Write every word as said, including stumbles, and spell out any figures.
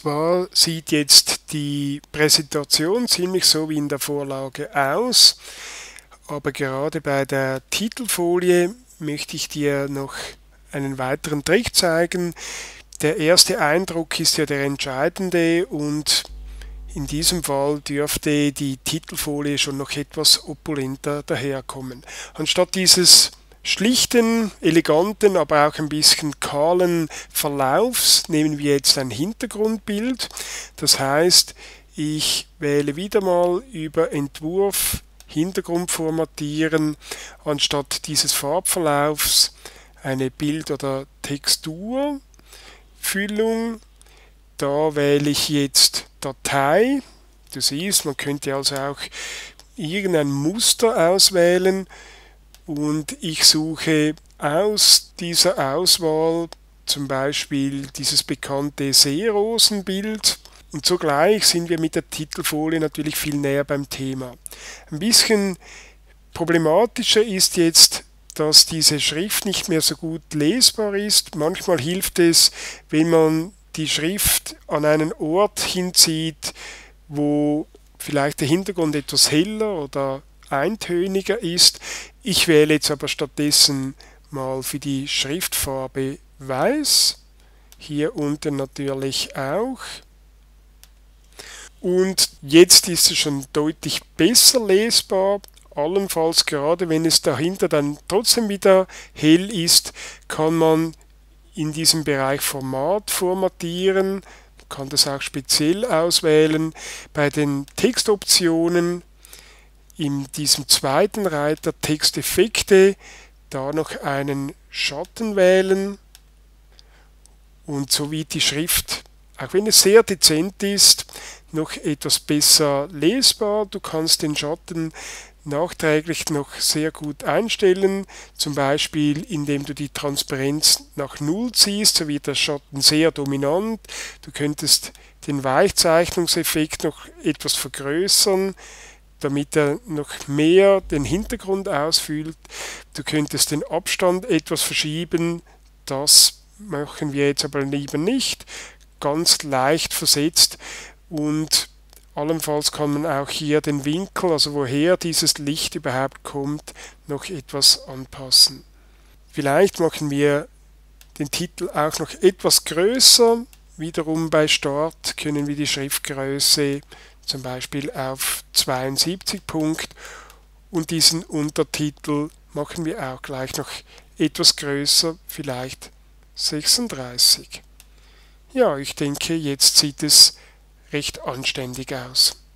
zwar sieht jetzt die Präsentation ziemlich so wie in der Vorlage aus, aber gerade bei der Titelfolie möchte ich dir noch einen weiteren Trick zeigen. Der erste Eindruck ist ja der entscheidende und in diesem Fall dürfte die Titelfolie schon noch etwas opulenter daherkommen. Anstatt dieses schlichten, eleganten, aber auch ein bisschen kahlen Verlaufs nehmen wir jetzt ein Hintergrundbild. Das heißt, ich wähle wieder mal über Entwurf, Hintergrund formatieren, anstatt dieses Farbverlaufs eine Bild- oder Texturfüllung. Da wähle ich jetzt Datei. Du siehst, man könnte also auch irgendein Muster auswählen. Und ich suche aus dieser Auswahl zum Beispiel dieses bekannte Seerosenbild und zugleich sind wir mit der Titelfolie natürlich viel näher beim Thema. Ein bisschen problematischer ist jetzt, dass diese Schrift nicht mehr so gut lesbar ist. Manchmal hilft es, wenn man die Schrift an einen Ort hinzieht, wo vielleicht der Hintergrund etwas heller oder eintöniger ist. Ich wähle jetzt aber stattdessen mal für die Schriftfarbe Weiß, hier unten natürlich auch. Und jetzt ist es schon deutlich besser lesbar, allenfalls gerade wenn es dahinter dann trotzdem wieder hell ist, kann man in diesem Bereich Format formatieren, man kann das auch speziell auswählen. Bei den Textoptionen in diesem zweiten Reiter Texteffekte da noch einen Schatten wählen und so wird die Schrift, auch wenn es sehr dezent ist, noch etwas besser lesbar. Du kannst den Schatten nachträglich noch sehr gut einstellen, zum Beispiel indem du die Transparenz nach Null ziehst, so wird der Schatten sehr dominant. Du könntest den Weichzeichnungseffekt noch etwas vergrößern, damit er noch mehr den Hintergrund ausfüllt. Du könntest den Abstand etwas verschieben, das machen wir jetzt aber lieber nicht, ganz leicht versetzt und allenfalls kann man auch hier den Winkel, also woher dieses Licht überhaupt kommt, noch etwas anpassen. Vielleicht machen wir den Titel auch noch etwas größer, wiederum bei Start können wir die Schriftgröße zum Beispiel auf zweiundsiebzig Punkt und diesen Untertitel machen wir auch gleich noch etwas größer, vielleicht sechsunddreißig. Ja, ich denke, jetzt sieht es recht anständig aus.